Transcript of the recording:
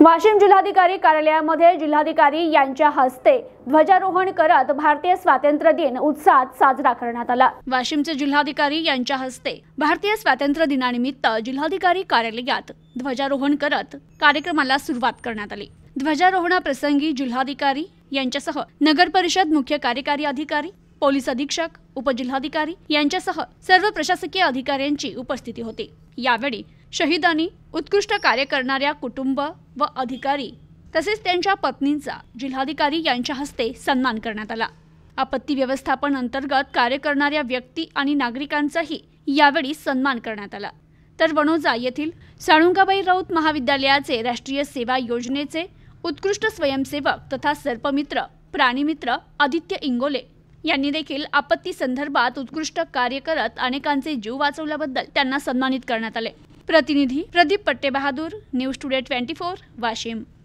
वाशिम जिल्हाधिकारी कार्यालयामध्ये जिल्हाधिकारी यांच्या हस्ते ध्वजारोहण करत भारतीय स्वातंत्र्य दिन उत्साहात साजरा करण्यात आला। वाशिमचे जिल्हाधिकारी यांच्या हस्ते भारतीय स्वातंत्र्य दिनानिमित्त जिल्हाधिकारी कार्यालयात ध्वजारोहण करत कार्यक्रमाला सुरुवात करण्यात आली। ध्वजारोहणाप्रसंगी जिल्हाधिकारी यांच्यासह नगर परिषद मुख्य कार्यकारी अधिकारी, पोलीस अधीक्षक, उपजिल्हाधिकारी यांच्यासह सर्व प्रशासकीय अधिकाऱ्यांची उपस्थिती होती। यावेळी शहीदांनी उत्कृष्ट कार्य करणाऱ्या कुटुंब व अधिकारी तसेच त्यांच्या पत्नींचा जिल्हाधिकारी यांच्या हस्ते सन्मान करण्यात आला। आपत्ती व्यवस्थापन अंतर्गत कार्य करणाऱ्या व्यक्ती आणि नागरिकांचाही यावेळी सन्मान करण्यात आला। तर वणोजा येथील साळुंकाबाई राऊत महाविद्यालयाचे राष्ट्रीय सेवा योजनेचे उत्कृष्ट स्वयंसेवक तथा सर्पमित्र प्राणीमित्र आदित्य इंगोले यांनी देखील आपत्ती संदर्भात उत्कृष्ट कार्य करत अनेकांचे जीव वाचवल्याबद्दल त्यांना सन्मानित करण्यात आले। प्रतिनिधी प्रदीप पट्टेबहादूर, न्यूज टुडे 24, वाशिम।